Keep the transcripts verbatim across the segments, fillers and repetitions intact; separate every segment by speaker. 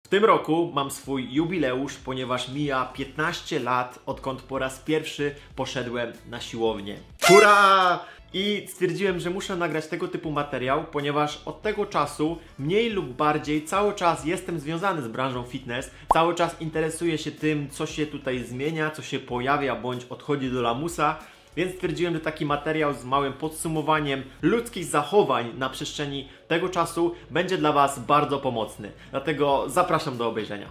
Speaker 1: tym roku mam swój jubileusz, ponieważ mija piętnaście lat, odkąd po raz pierwszy poszedłem na siłownię. Hurra! I stwierdziłem, że muszę nagrać tego typu materiał, ponieważ od tego czasu mniej lub bardziej cały czas jestem związany z branżą fitness, cały czas interesuję się tym, co się tutaj zmienia, co się pojawia bądź odchodzi do lamusa. Więc stwierdziłem, że taki materiał z małym podsumowaniem ludzkich zachowań na przestrzeni tego czasu będzie dla Was bardzo pomocny. Dlatego zapraszam do obejrzenia.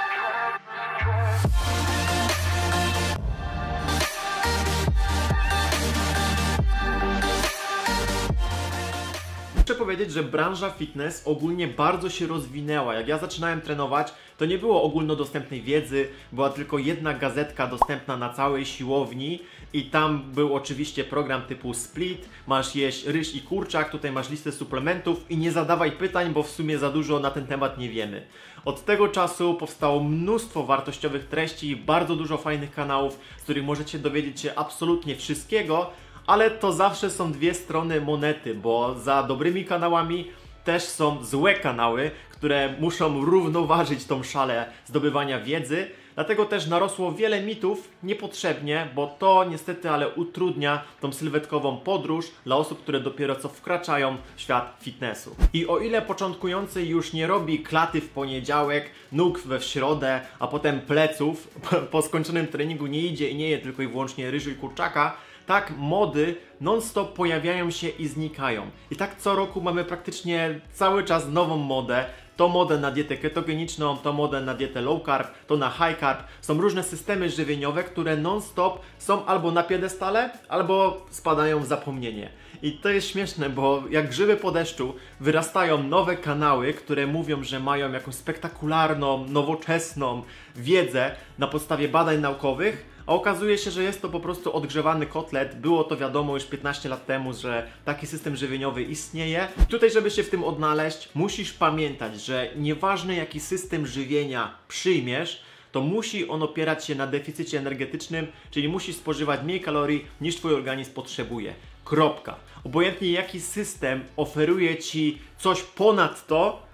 Speaker 1: Muszę powiedzieć, że branża fitness ogólnie bardzo się rozwinęła. Jak ja zaczynałem trenować, to nie było ogólnodostępnej wiedzy, była tylko jedna gazetka dostępna na całej siłowni i tam był oczywiście program typu split, masz jeść ryż i kurczak, tutaj masz listę suplementów i nie zadawaj pytań, bo w sumie za dużo na ten temat nie wiemy. Od tego czasu powstało mnóstwo wartościowych treści, bardzo dużo fajnych kanałów, z których możecie dowiedzieć się absolutnie wszystkiego, ale to zawsze są dwie strony monety, bo za dobrymi kanałami też są złe kanały, które muszą równoważyć tą szalę zdobywania wiedzy. Dlatego też narosło wiele mitów niepotrzebnie, bo to niestety ale utrudnia tą sylwetkową podróż dla osób, które dopiero co wkraczają w świat fitnessu. I o ile początkujący już nie robi klaty w poniedziałek, nóg we środę, a potem pleców, po skończonym treningu nie idzie i nie je tylko i wyłącznie ryżu i kurczaka, tak mody non-stop pojawiają się i znikają. I tak co roku mamy praktycznie cały czas nową modę. To modę na dietę ketogeniczną, to modę na dietę low carb, to na high carb. Są różne systemy żywieniowe, które non-stop są albo na piedestale, albo spadają w zapomnienie. I to jest śmieszne, bo jak grzyby po deszczu wyrastają nowe kanały, które mówią, że mają jakąś spektakularną, nowoczesną wiedzę na podstawie badań naukowych, a okazuje się, że jest to po prostu odgrzewany kotlet. Było to wiadomo już piętnaście lat temu, że taki system żywieniowy istnieje. Tutaj, żeby się w tym odnaleźć, musisz pamiętać, że nieważne jaki system żywienia przyjmiesz, to musi on opierać się na deficycie energetycznym, czyli musi spożywać mniej kalorii niż Twój organizm potrzebuje. Kropka. Obojętnie jaki system oferuje Ci coś ponad to,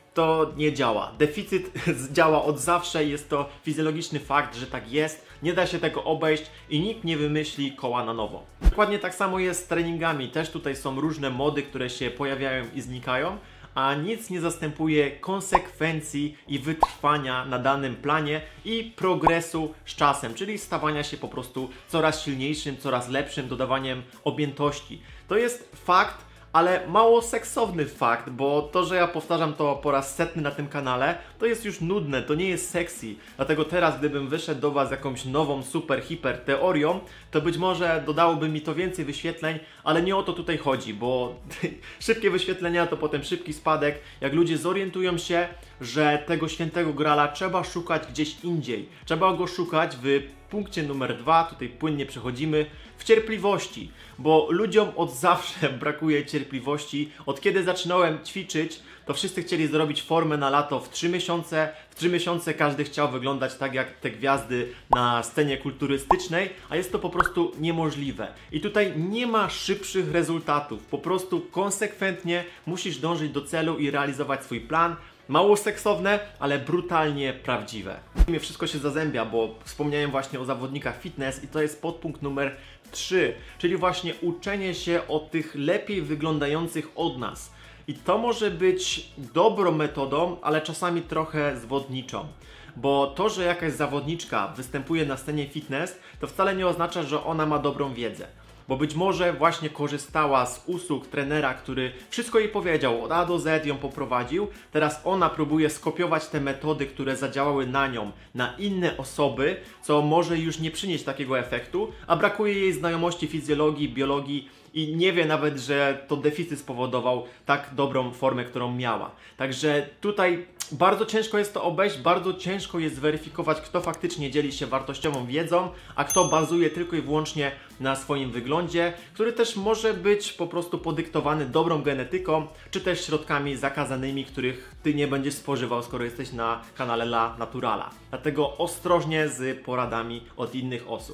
Speaker 1: to nie działa. Deficyt działa od zawsze, jest to fizjologiczny fakt, że tak jest. Nie da się tego obejść i nikt nie wymyśli koła na nowo. Dokładnie tak samo jest z treningami. Też tutaj są różne mody, które się pojawiają i znikają, a nic nie zastępuje konsekwencji i wytrwania na danym planie i progresu z czasem, czyli stawania się po prostu coraz silniejszym, coraz lepszym, dodawaniem objętości. To jest fakt, ale mało seksowny fakt, bo to, że ja powtarzam to po raz setny na tym kanale, to jest już nudne, to nie jest sexy. Dlatego teraz, gdybym wyszedł do Was z jakąś nową, super, hiper teorią, to być może dodałoby mi to więcej wyświetleń, ale nie o to tutaj chodzi, bo szybkie wyświetlenia to potem szybki spadek, jak ludzie zorientują się, że tego świętego grala trzeba szukać gdzieś indziej. Trzeba go szukać w punkcie numer dwa, tutaj płynnie przechodzimy, w cierpliwości, bo ludziom od zawsze brakuje cierpliwości. Od kiedy zaczynałem ćwiczyć, to wszyscy chcieli zrobić formę na lato w trzy miesiące. W trzy miesiące każdy chciał wyglądać tak jak te gwiazdy na scenie kulturystycznej, a jest to po prostu niemożliwe. I tutaj nie ma szybszych rezultatów, po prostu konsekwentnie musisz dążyć do celu i realizować swój plan. Mało seksowne, ale brutalnie prawdziwe. I wszystko się zazębia, bo wspomniałem właśnie o zawodnikach fitness i to jest podpunkt numer trzy, czyli właśnie uczenie się o tych lepiej wyglądających od nas. I to może być dobrą metodą, ale czasami trochę zwodniczą. Bo to, że jakaś zawodniczka występuje na scenie fitness, to wcale nie oznacza, że ona ma dobrą wiedzę. Bo być może właśnie korzystała z usług trenera, który wszystko jej powiedział, od A do Z ją poprowadził. Teraz ona próbuje skopiować te metody, które zadziałały na nią, na inne osoby, co może już nie przynieść takiego efektu, a brakuje jej znajomości fizjologii, biologii i nie wie nawet, że to deficyt spowodował tak dobrą formę, którą miała. Także tutaj bardzo ciężko jest to obejść, bardzo ciężko jest zweryfikować, kto faktycznie dzieli się wartościową wiedzą, a kto bazuje tylko i wyłącznie na swoim wyglądzie, który też może być po prostu podyktowany dobrą genetyką, czy też środkami zakazanymi, których Ty nie będziesz spożywał, skoro jesteś na kanale La Naturala. Dlatego ostrożnie z poradami od innych osób.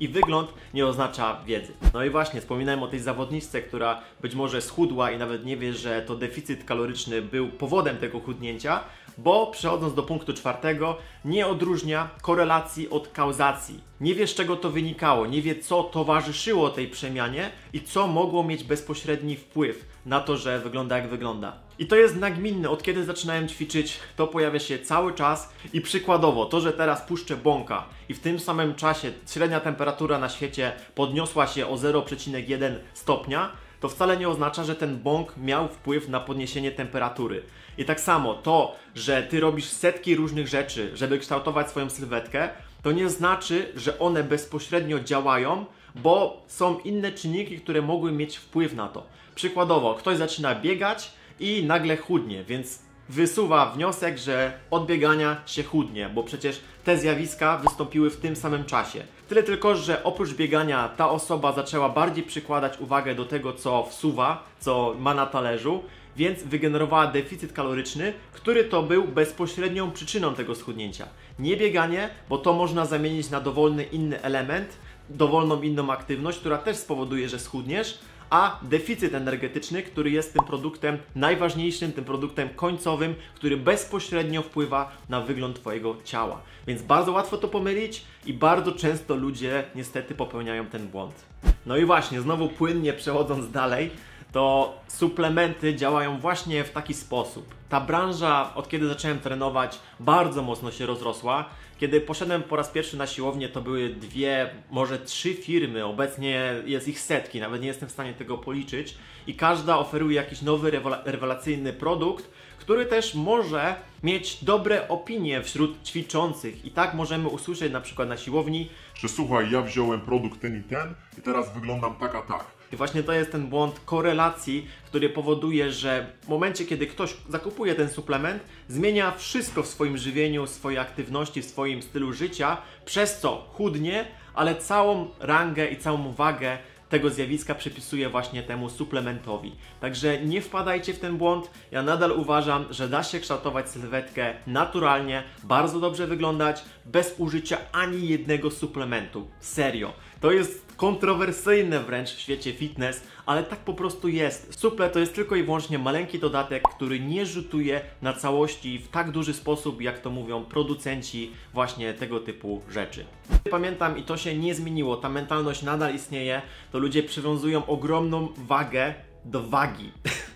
Speaker 1: i wygląd nie oznacza wiedzy. No i właśnie, wspominałem o tej zawodniczce, która być może schudła i nawet nie wie, że to deficyt kaloryczny był powodem tego chudnięcia, bo przechodząc do punktu czwartego, nie odróżnia korelacji od kauzacji. Nie wie, z czego to wynikało, nie wie, co towarzyszyło tej przemianie i co mogło mieć bezpośredni wpływ na to, że wygląda jak wygląda. I to jest nagminne, od kiedy zaczynałem ćwiczyć, to pojawia się cały czas i przykładowo to, że teraz puszczę bąka i w tym samym czasie średnia temperatura na świecie podniosła się o zero przecinek jeden stopnia, to wcale nie oznacza, że ten bąk miał wpływ na podniesienie temperatury. I tak samo to, że ty robisz setki różnych rzeczy, żeby kształtować swoją sylwetkę, to nie znaczy, że one bezpośrednio działają, bo są inne czynniki, które mogły mieć wpływ na to. Przykładowo, ktoś zaczyna biegać i nagle chudnie, więc wysuwa wniosek, że od biegania się chudnie, bo przecież te zjawiska wystąpiły w tym samym czasie. Tyle tylko, że oprócz biegania ta osoba zaczęła bardziej przykładać uwagę do tego, co wsuwa, co ma na talerzu, więc wygenerowała deficyt kaloryczny, który to był bezpośrednią przyczyną tego schudnięcia. Nie bieganie, bo to można zamienić na dowolny inny element, dowolną inną aktywność, która też spowoduje, że schudniesz, a deficyt energetyczny, który jest tym produktem najważniejszym, tym produktem końcowym, który bezpośrednio wpływa na wygląd Twojego ciała. Więc bardzo łatwo to pomylić i bardzo często ludzie niestety popełniają ten błąd. No i właśnie, znowu płynnie przechodząc dalej, to suplementy działają właśnie w taki sposób. Ta branża, od kiedy zacząłem trenować, bardzo mocno się rozrosła. Kiedy poszedłem po raz pierwszy na siłownię, to były dwie, może trzy firmy, obecnie jest ich setki, nawet nie jestem w stanie tego policzyć i każda oferuje jakiś nowy, rewelacyjny produkt, który też może mieć dobre opinie wśród ćwiczących i tak możemy usłyszeć na przykład na siłowni,
Speaker 2: że słuchaj, ja wziąłem produkt ten i ten i teraz wyglądam tak a tak.
Speaker 1: I właśnie to jest ten błąd korelacji, który powoduje, że w momencie, kiedy ktoś zakupuje ten suplement, zmienia wszystko w swoim żywieniu, w swojej aktywności, w swoim stylu życia, przez co chudnie, ale całą rangę i całą wagę tego zjawiska przypisuje właśnie temu suplementowi. Także nie wpadajcie w ten błąd. Ja nadal uważam, że da się kształtować sylwetkę naturalnie, bardzo dobrze wyglądać, bez użycia ani jednego suplementu. Serio. To jest kontrowersyjne wręcz w świecie fitness, ale tak po prostu jest. Suple to jest tylko i wyłącznie maleńki dodatek, który nie rzutuje na całości w tak duży sposób, jak to mówią producenci właśnie tego typu rzeczy. Pamiętam i to się nie zmieniło, ta mentalność nadal istnieje, to ludzie przywiązują ogromną wagę do wagi.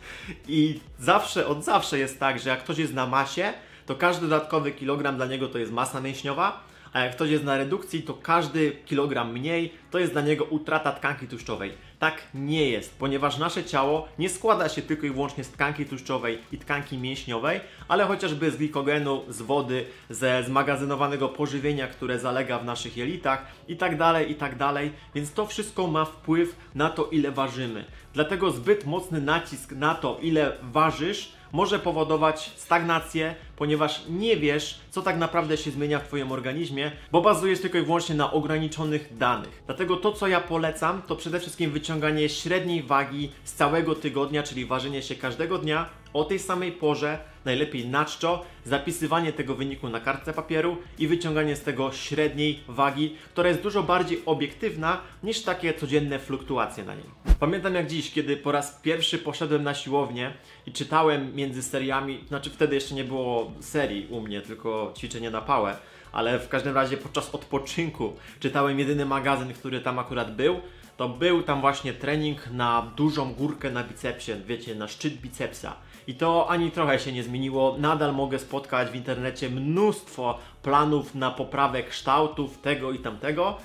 Speaker 1: I zawsze, od zawsze jest tak, że jak ktoś jest na masie, to każdy dodatkowy kilogram dla niego to jest masa mięśniowa, a jak ktoś jest na redukcji, to każdy kilogram mniej to jest dla niego utrata tkanki tłuszczowej. Tak nie jest, ponieważ nasze ciało nie składa się tylko i wyłącznie z tkanki tłuszczowej i tkanki mięśniowej, ale chociażby z glikogenu, z wody, ze zmagazynowanego pożywienia, które zalega w naszych jelitach i tak dalej, i tak dalej. Więc to wszystko ma wpływ na to, ile ważymy. Dlatego zbyt mocny nacisk na to, ile ważysz, może powodować stagnację, ponieważ nie wiesz, co tak naprawdę się zmienia w Twoim organizmie, bo bazujesz tylko i wyłącznie na ograniczonych danych. Dlatego to, co ja polecam, to przede wszystkim wyciąganie średniej wagi z całego tygodnia, czyli ważenie się każdego dnia o tej samej porze, najlepiej na czczo, zapisywanie tego wyniku na kartce papieru i wyciąganie z tego średniej wagi, która jest dużo bardziej obiektywna niż takie codzienne fluktuacje na niej. Pamiętam jak dziś, kiedy po raz pierwszy poszedłem na siłownię i czytałem między seriami, znaczy wtedy jeszcze nie było serii u mnie, tylko ćwiczenie na pałę, ale w każdym razie podczas odpoczynku czytałem jedyny magazyn, który tam akurat był, to był tam właśnie trening na dużą górkę na bicepsie, wiecie, na szczyt bicepsa. I to ani trochę się nie zmieniło, nadal mogę spotkać w internecie mnóstwo planów na poprawę kształtów tego i tamtego,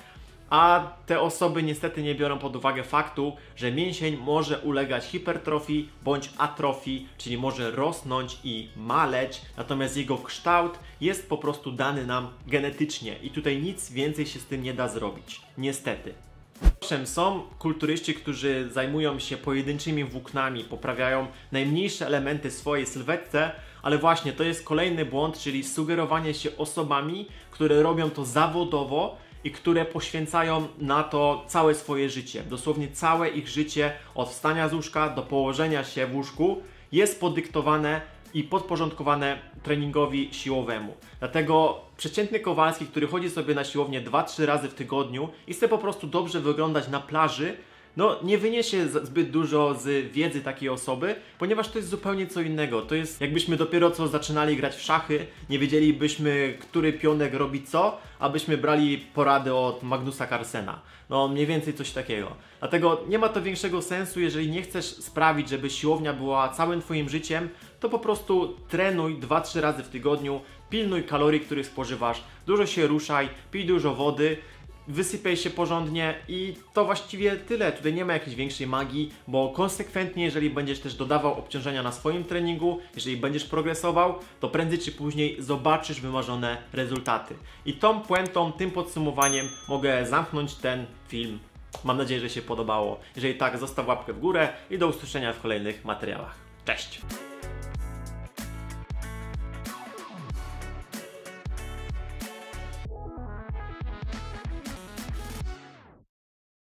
Speaker 1: a te osoby niestety nie biorą pod uwagę faktu, że mięsień może ulegać hipertrofii bądź atrofii, czyli może rosnąć i maleć, natomiast jego kształt jest po prostu dany nam genetycznie i tutaj nic więcej się z tym nie da zrobić, niestety. Owszem, są kulturyści, którzy zajmują się pojedynczymi włóknami, poprawiają najmniejsze elementy swojej sylwetce, ale właśnie to jest kolejny błąd, czyli sugerowanie się osobami, które robią to zawodowo i które poświęcają na to całe swoje życie. Dosłownie całe ich życie od wstania z łóżka do położenia się w łóżku jest podyktowane i podporządkowane treningowi siłowemu. Dlatego przeciętny Kowalski, który chodzi sobie na siłownię dwa trzy razy w tygodniu i chce po prostu dobrze wyglądać na plaży, no nie wyniesie zbyt dużo z wiedzy takiej osoby, ponieważ to jest zupełnie co innego. To jest jakbyśmy dopiero co zaczynali grać w szachy, nie wiedzielibyśmy, który pionek robi co, abyśmy brali porady od Magnusa Carlsena. No mniej więcej coś takiego. Dlatego nie ma to większego sensu, jeżeli nie chcesz sprawić, żeby siłownia była całym twoim życiem, to po prostu trenuj dwa trzy razy w tygodniu, pilnuj kalorii, których spożywasz, dużo się ruszaj, pij dużo wody, wysypiaj się porządnie i to właściwie tyle. Tutaj nie ma jakiejś większej magii, bo konsekwentnie, jeżeli będziesz też dodawał obciążenia na swoim treningu, jeżeli będziesz progresował, to prędzej czy później zobaczysz wymarzone rezultaty. I tą puentą, tym podsumowaniem mogę zamknąć ten film. Mam nadzieję, że się podobało. Jeżeli tak, zostaw łapkę w górę i do usłyszenia w kolejnych materiałach. Cześć!